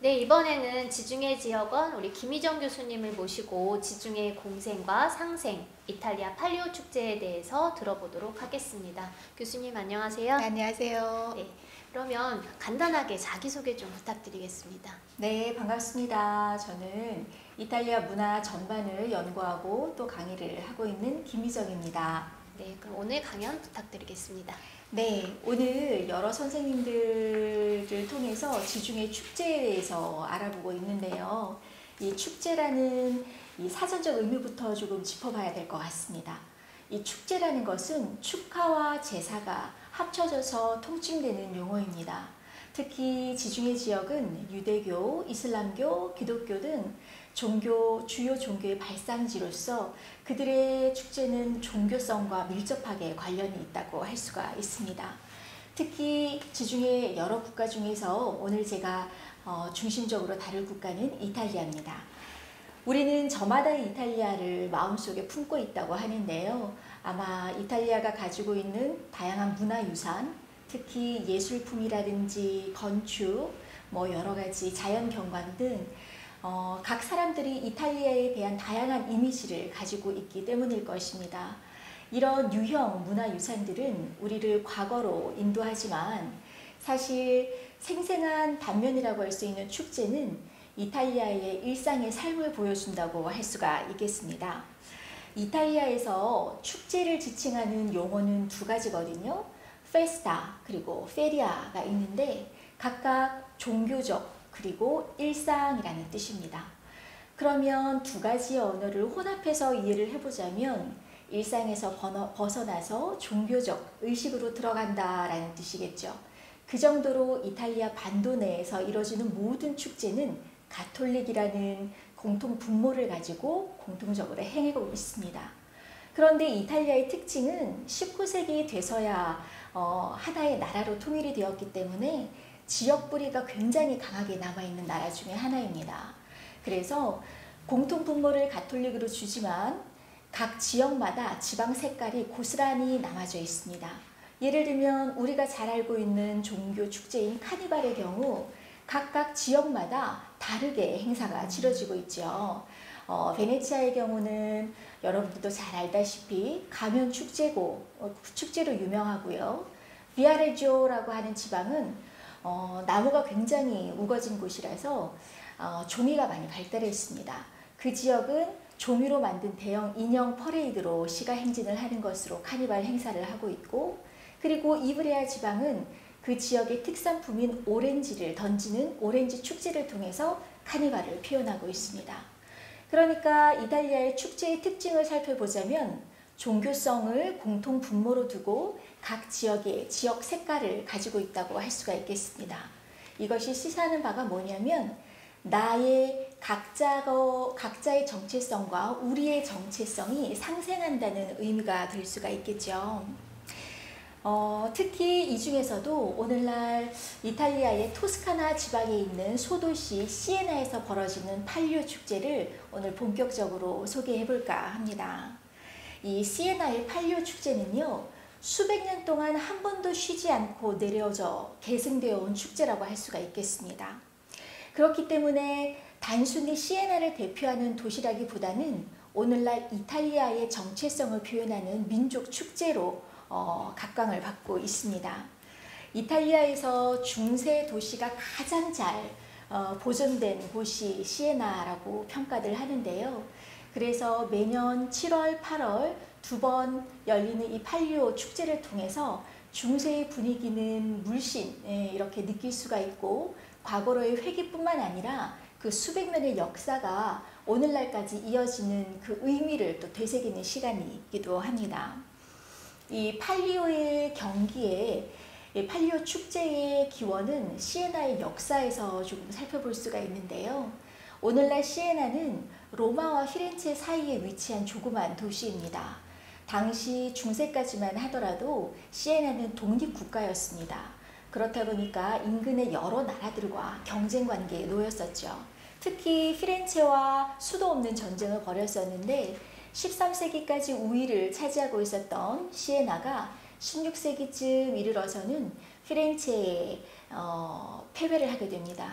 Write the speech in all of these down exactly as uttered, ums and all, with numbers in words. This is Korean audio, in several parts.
네, 이번에는 지중해 지역원 우리 김희정 교수님을 모시고 지중해 공생과 상생, 이탈리아 팔리오 축제에 대해서 들어보도록 하겠습니다. 교수님 안녕하세요. 네, 안녕하세요. 네, 그러면 간단하게 자기소개 좀 부탁드리겠습니다. 네, 반갑습니다. 저는 이탈리아 문화 전반을 연구하고 또 강의를 하고 있는 김희정입니다. 네, 그럼 오늘 강연 부탁드리겠습니다. 네, 오늘 여러 선생님들을 통해서 지중해 축제에 대해서 알아보고 있는데요. 이 축제라는 이 사전적 의미부터 조금 짚어봐야 될 것 같습니다. 이 축제라는 것은 축하와 제사가 합쳐져서 통칭되는 용어입니다. 특히 지중해 지역은 유대교, 이슬람교, 기독교 등 종교, 주요 종교의 발상지로서 그들의 축제는 종교성과 밀접하게 관련이 있다고 할 수가 있습니다. 특히 지중해 여러 국가 중에서 오늘 제가 어, 중심적으로 다룰 국가는 이탈리아입니다. 우리는 저마다의 이탈리아를 마음속에 품고 있다고 하는데요. 아마 이탈리아가 가지고 있는 다양한 문화유산, 특히 예술품이라든지 건축, 뭐 여러 가지 자연경관 등 어, 각 사람들이 이탈리아에 대한 다양한 이미지를 가지고 있기 때문일 것입니다. 이런 유형 문화유산들은 우리를 과거로 인도하지만 사실 생생한 단면이라고 할 수 있는 축제는 이탈리아의 일상의 삶을 보여준다고 할 수가 있겠습니다. 이탈리아에서 축제를 지칭하는 용어는 두 가지거든요. 페스타 그리고 페리아가 있는데 각각 종교적 그리고 일상이라는 뜻입니다. 그러면 두 가지 언어를 혼합해서 이해를 해보자면 일상에서 벗어나서 종교적 의식으로 들어간다라는 뜻이겠죠. 그 정도로 이탈리아 반도 내에서 이루어지는 모든 축제는 가톨릭이라는 공통 분모를 가지고 공통적으로 행하고 있습니다. 그런데 이탈리아의 특징은 십구 세기 돼서야 어, 하나의 나라로 통일이 되었기 때문에 지역 뿌리가 굉장히 강하게 남아있는 나라 중에 하나입니다. 그래서 공통 분모를 가톨릭으로 주지만 각 지역마다 지방 색깔이 고스란히 남아져 있습니다. 예를 들면 우리가 잘 알고 있는 종교 축제인 카니발의 경우 각각 지역마다 다르게 행사가 치러지고 있죠. 어, 베네치아의 경우는 여러분들도 잘 알다시피 가면 축제고 어, 축제로 유명하고요. 비아레지오라고 하는 지방은 어, 나무가 굉장히 우거진 곳이라서 어, 종이가 많이 발달해 있습니다. 그 지역은 종이로 만든 대형 인형 퍼레이드로 시가 행진을 하는 것으로 카니발 행사를 하고 있고, 그리고 이브레아 지방은 그 지역의 특산품인 오렌지를 던지는 오렌지 축제를 통해서 카니발을 표현하고 있습니다. 그러니까 이탈리아의 축제의 특징을 살펴보자면 종교성을 공통 분모로 두고 각 지역의 지역 색깔을 가지고 있다고 할 수가 있겠습니다. 이것이 시사하는 바가 뭐냐면 나의 각자가, 각자의 정체성과 우리의 정체성이 상생한다는 의미가 될 수가 있겠죠. 어, 특히 이 중에서도 오늘날 이탈리아의 토스카나 지방에 있는 소도시 시에나에서 벌어지는 팔리오 축제를 오늘 본격적으로 소개해 볼까 합니다. 이 시에나의 팔리오 축제는요, 수백 년 동안 한 번도 쉬지 않고 내려져 계승되어 온 축제라고 할 수가 있겠습니다. 그렇기 때문에 단순히 시에나를 대표하는 도시라기보다는 오늘날 이탈리아의 정체성을 표현하는 민족 축제로 어, 각광을 받고 있습니다. 이탈리아에서 중세 도시가 가장 잘 어, 보존된 곳이 시에나라고 평가를 하는데요. 그래서 매년 칠월, 팔월 두 번 열리는 이 팔리오 축제를 통해서 중세의 분위기는 물씬 예, 이렇게 느낄 수가 있고, 과거로의 회기뿐만 아니라 그 수백 년의 역사가 오늘날까지 이어지는 그 의미를 또 되새기는 시간이기도 합니다. 이 팔리오의 경기에 팔리오 축제의 기원은 시에나의 역사에서 조금 살펴볼 수가 있는데요. 오늘날 시에나는 로마와 피렌체 사이에 위치한 조그만 도시입니다. 당시 중세까지만 하더라도 시에나는 독립국가였습니다. 그렇다 보니까 인근의 여러 나라들과 경쟁 관계에 놓였었죠. 특히 피렌체와 수도 없는 전쟁을 벌였었는데 십삼 세기까지 우위를 차지하고 있었던 시에나가 십육 세기쯤 이르러서는 피렌체에 어, 패배를 하게 됩니다.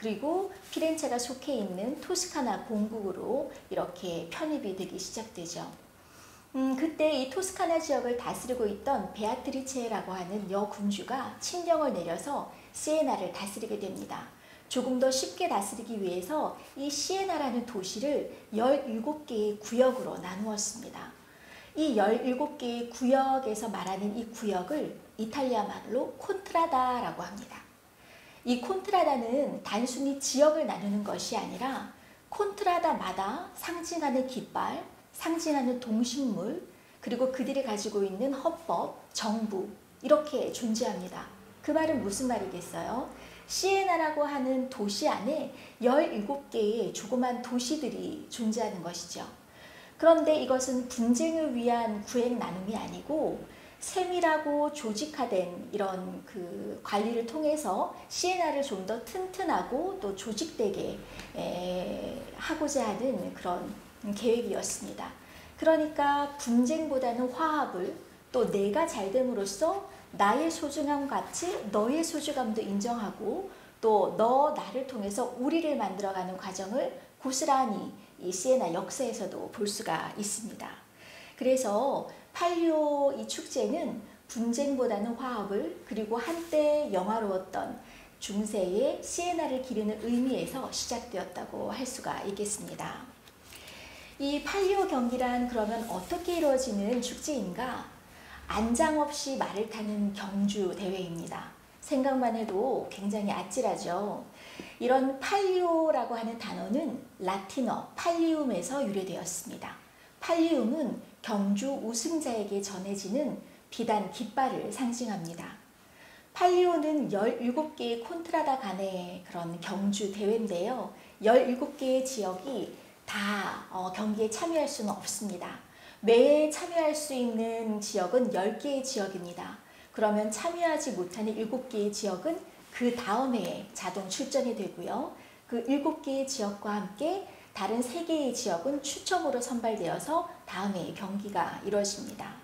그리고 피렌체가 속해 있는 토스카나 공국으로 이렇게 편입이 되기 시작되죠. 음, 그때 이 토스카나 지역을 다스리고 있던 베아트리체라고 하는 여군주가 친령을 내려서 시에나를 다스리게 됩니다. 조금 더 쉽게 다스리기 위해서 이 시에나라는 도시를 열일곱 개의 구역으로 나누었습니다. 이 열일곱 개의 구역에서 말하는 이 구역을 이탈리아 말로 콘트라다라고 합니다. 이 콘트라다는 단순히 지역을 나누는 것이 아니라 콘트라다마다 상징하는 깃발, 상징하는 동식물, 그리고 그들이 가지고 있는 헌법, 정부 이렇게 존재합니다. 그 말은 무슨 말이겠어요? 시에나라고 하는 도시 안에 열일곱 개의 조그만 도시들이 존재하는 것이죠. 그런데 이것은 분쟁을 위한 구획 나눔이 아니고 세밀하고 조직화된 이런 그 관리를 통해서 시에나를 좀 더 튼튼하고 또 조직되게 에, 하고자 하는 그런 계획이었습니다. 그러니까 분쟁보다는 화합을, 또 내가 잘됨으로써 나의 소중함 같이 너의 소중함도 인정하고 또 너 나를 통해서 우리를 만들어가는 과정을 고스란히 이 시에나 역사에서도 볼 수가 있습니다. 그래서 팔이오 이 축제는 분쟁보다는 화합을, 그리고 한때 영화로웠던 중세의 시에나를 기리는 의미에서 시작되었다고 할 수가 있겠습니다. 이 팔이오 경기란 그러면 어떻게 이루어지는 축제인가? 안장 없이 말을 타는 경주 대회입니다. 생각만 해도 굉장히 아찔하죠. 이런 팔리오라고 하는 단어는 라틴어 팔리움에서 유래되었습니다. 팔리움은 경주 우승자에게 전해지는 비단 깃발을 상징합니다. 팔리오는 열일곱 개의 콘트라다 간의 그런 경주 대회인데요. 열일곱 개의 지역이 다 어, 경기에 참여할 수는 없습니다. 매해 참여할 수 있는 지역은 열 개의 지역입니다. 그러면 참여하지 못하는 일곱 개의 지역은 그 다음 해에 자동 출전이 되고요. 그 일곱 개의 지역과 함께 다른 세 개의 지역은 추첨으로 선발되어서 다음 해에 경기가 이루어집니다.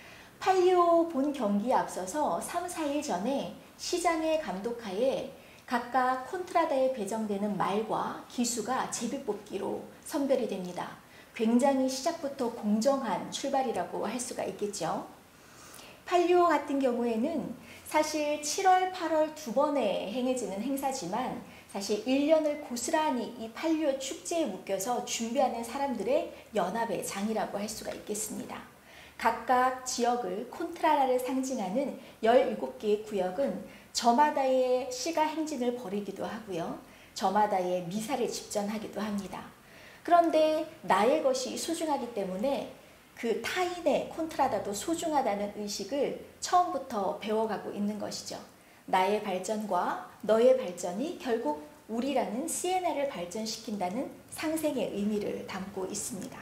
팔리오 본 경기에 앞서서 삼, 사 일 전에 시장의 감독하에 각각 콘트라다에 배정되는 말과 기수가 제비뽑기로 선별이 됩니다. 굉장히 시작부터 공정한 출발이라고 할 수가 있겠죠. 팔리오 같은 경우에는 사실 칠월, 팔월 두 번에 행해지는 행사지만 사실 일 년을 고스란히 이 팔리오 축제에 묶여서 준비하는 사람들의 연합의 장이라고 할 수가 있겠습니다. 각각 지역을 콘트라다를 상징하는 열일곱 개의 구역은 저마다의 시가 행진을 벌이기도 하고요. 저마다의 미사를 집전하기도 합니다. 그런데 나의 것이 소중하기 때문에 그 타인의 콘트라다도 소중하다는 의식을 처음부터 배워가고 있는 것이죠. 나의 발전과 너의 발전이 결국 우리라는 시에나를 발전시킨다는 상생의 의미를 담고 있습니다.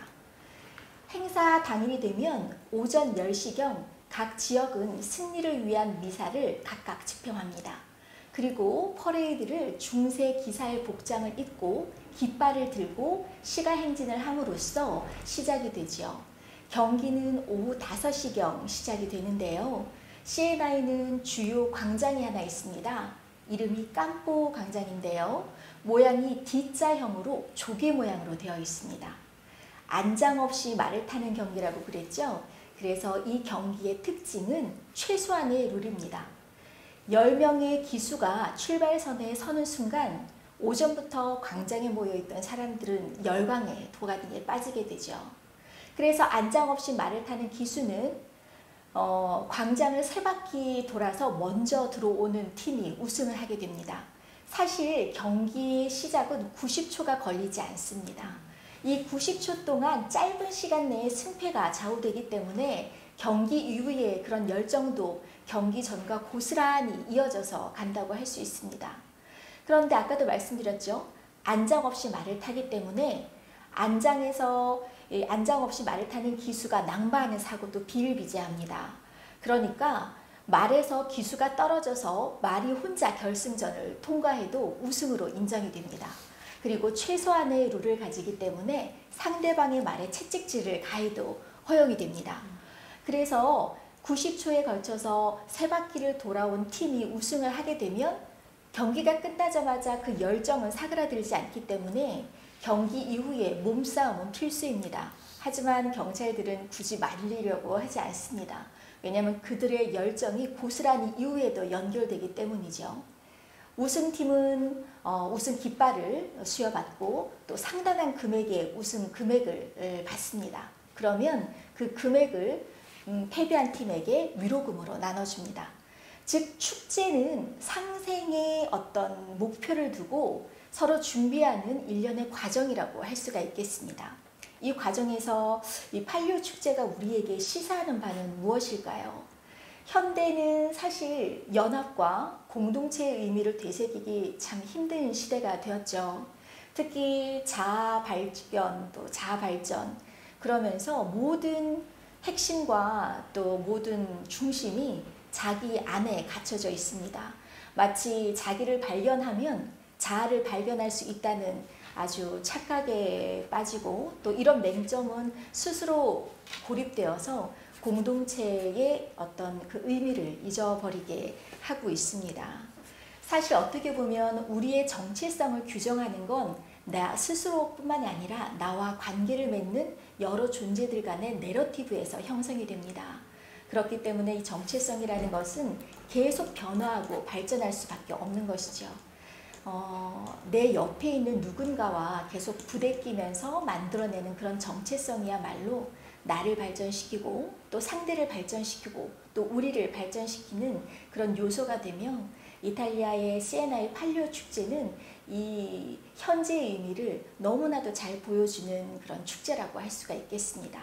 행사 당일이 되면 오전 열 시경 각 지역은 승리를 위한 미사를 각각 집행합니다. 그리고 퍼레이드를 중세 기사의 복장을 입고 깃발을 들고 시가 행진을 함으로써 시작이 되죠. 경기는 오후 다섯 시경 시작이 되는데요. 시에나에는 주요 광장이 하나 있습니다. 이름이 깜포 광장인데요. 모양이 D자형으로 조개 모양으로 되어 있습니다. 안장 없이 말을 타는 경기라고 그랬죠. 그래서 이 경기의 특징은 최소한의 룰입니다. 열 명의 기수가 출발선에 서는 순간 오전부터 광장에 모여있던 사람들은 열광에 도가니에 빠지게 되죠. 그래서 안장 없이 말을 타는 기수는 어, 광장을 세 바퀴 돌아서 먼저 들어오는 팀이 우승을 하게 됩니다. 사실 경기 시작은 구십 초가 걸리지 않습니다. 이 구십 초 동안 짧은 시간 내에 승패가 좌우되기 때문에 경기 이후에 그런 열정도 경기 전과 고스란히 이어져서 간다고 할 수 있습니다. 그런데 아까도 말씀드렸죠. 안장 없이 말을 타기 때문에 안장에서 안장 없이 말을 타는 기수가 낭마하는 사고도 비일비재합니다. 그러니까 말에서 기수가 떨어져서 말이 혼자 결승전을 통과해도 우승으로 인정이 됩니다. 그리고 최소한의 룰을 가지기 때문에 상대방의 말에 채찍질을 가해도 허용이 됩니다. 그래서 구십 초에 걸쳐서 세 바퀴를 돌아온 팀이 우승을 하게 되면 경기가 끝나자마자 그 열정은 사그라들지 않기 때문에 경기 이후에 몸싸움은 필수입니다. 하지만 경찰들은 굳이 말리려고 하지 않습니다. 왜냐하면 그들의 열정이 고스란히 이후에도 연결되기 때문이죠. 우승팀은 어, 우승 깃발을 수여받고 또 상당한 금액의 우승 금액을 받습니다. 그러면 그 금액을 음, 패배한 팀에게 위로금으로 나눠줍니다. 즉 축제는 상생의 어떤 목표를 두고 서로 준비하는 일련의 과정이라고 할 수가 있겠습니다. 이 과정에서 이 팔.십오 축제가 우리에게 시사하는 바는 무엇일까요? 현대는 사실 연합과 공동체의 의미를 되새기기 참 힘든 시대가 되었죠. 특히 자아 발견, 또 자아 발전, 그러면서 모든 핵심과 또 모든 중심이 자기 안에 갇혀져 있습니다. 마치 자기를 발견하면 자아를 발견할 수 있다는 아주 착각에 빠지고, 또 이런 맹점은 스스로 고립되어서 공동체의 어떤 그 의미를 잊어버리게 하고 있습니다. 사실 어떻게 보면 우리의 정체성을 규정하는 건 나 스스로뿐만이 아니라 나와 관계를 맺는 여러 존재들 간의 내러티브에서 형성이 됩니다. 그렇기 때문에 이 정체성이라는 것은 계속 변화하고 발전할 수밖에 없는 것이죠. 어, 내 옆에 있는 누군가와 계속 부대끼면서 만들어내는 그런 정체성이야말로 나를 발전시키고 또 상대를 발전시키고 또 우리를 발전시키는 그런 요소가 되며, 이탈리아의 시에나의 팔.십오 축제는 이 현재의 의미를 너무나도 잘 보여주는 그런 축제라고 할 수가 있겠습니다.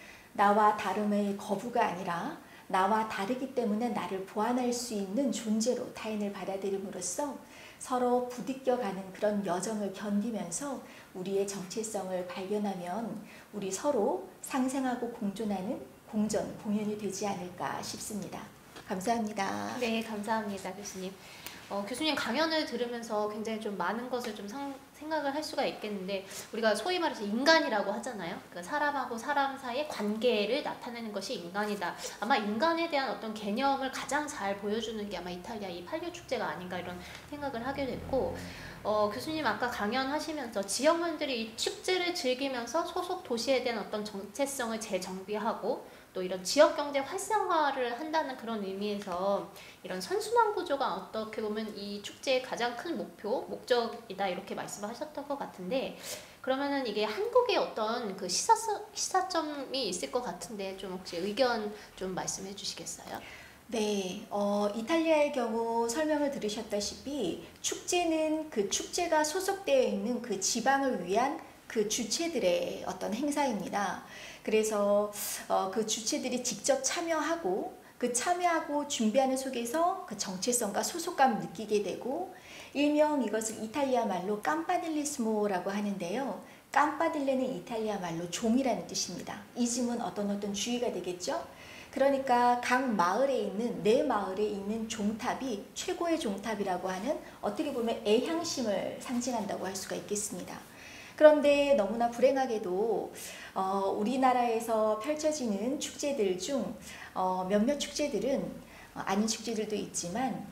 나와 다름의 거부가 아니라 나와 다르기 때문에 나를 보완할 수 있는 존재로 타인을 받아들임으로써 서로 부딪혀가는 그런 여정을 견디면서 우리의 정체성을 발견하면 우리 서로 상생하고 공존하는 공전, 공연이 되지 않을까 싶습니다. 감사합니다. 네, 감사합니다, 교수님. 어, 교수님 강연을 들으면서 굉장히 좀 많은 것을 좀 상, 생각을 할 수가 있겠는데, 우리가 소위 말해서 인간이라고 하잖아요. 그러니까 사람하고 사람 사이의 관계를 나타내는 것이 인간이다. 아마 인간에 대한 어떤 개념을 가장 잘 보여주는 게 아마 이탈리아 이 팔.십오 축제가 아닌가 이런 생각을 하게 됐고, 어, 교수님 아까 강연하시면서 지역민들이 이 축제를 즐기면서 소속 도시에 대한 어떤 정체성을 재정비하고 또 이런 지역경제 활성화를 한다는 그런 의미에서 이런 선순환 구조가 어떻게 보면 이 축제의 가장 큰 목표, 목적이다 이렇게 말씀을 하셨던 것 같은데, 그러면은 이게 한국의 어떤 그 시사, 시사점이 있을 것 같은데 좀 혹시 의견 좀 말씀해 주시겠어요? 네, 어, 이탈리아의 경우 설명을 들으셨다시피 축제는 그 축제가 소속되어 있는 그 지방을 위한 그 주체들의 어떤 행사입니다. 그래서 어, 그 주체들이 직접 참여하고 그 참여하고 준비하는 속에서 그 정체성과 소속감을 느끼게 되고, 일명 이것을 이탈리아 말로 깜파딜리스모라고 하는데요. 깜파딜레는 이탈리아 말로 종이라는 뜻입니다. 이즘은 어떤 어떤 주의가 되겠죠. 그러니까 각 마을에 있는, 내 마을에 있는 종탑이 최고의 종탑이라고 하는, 어떻게 보면 애향심을 상징한다고 할 수가 있겠습니다. 그런데 너무나 불행하게도 어, 우리나라에서 펼쳐지는 축제들 중 어, 몇몇 축제들은 어, 아닌 축제들도 있지만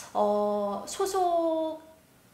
어, 소속에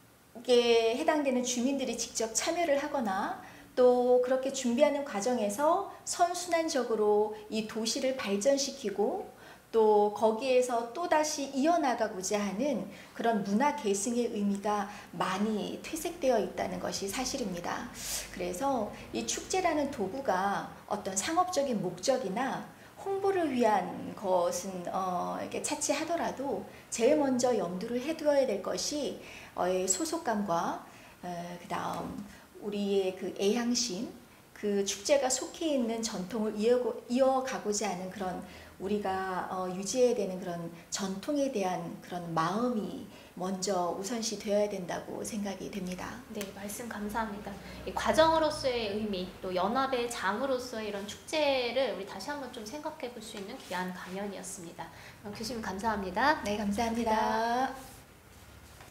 해당되는 주민들이 직접 참여를 하거나 또 그렇게 준비하는 과정에서 선순환적으로 이 도시를 발전시키고 또 거기에서 또다시 이어나가고자 하는 그런 문화 계승의 의미가 많이 퇴색되어 있다는 것이 사실입니다. 그래서 이 축제라는 도구가 어떤 상업적인 목적이나 홍보를 위한 것은 어, 이렇게 차치하더라도 제일 먼저 염두를 해두어야 될 것이 어, 소속감과 어, 그 다음 우리의 그 애향심, 그 축제가 속해 있는 전통을 이어, 이어가고자 하는 그런 우리가 어, 유지해야 되는 그런 전통에 대한 그런 마음이 먼저 우선시 되어야 된다고 생각이 됩니다. 네, 말씀 감사합니다. 이 과정으로서의 의미, 또 연합의 장으로서의 이런 축제를 우리 다시 한번 좀 생각해 볼 수 있는 귀한 강연이었습니다. 교수님 감사합니다. 네, 감사합니다.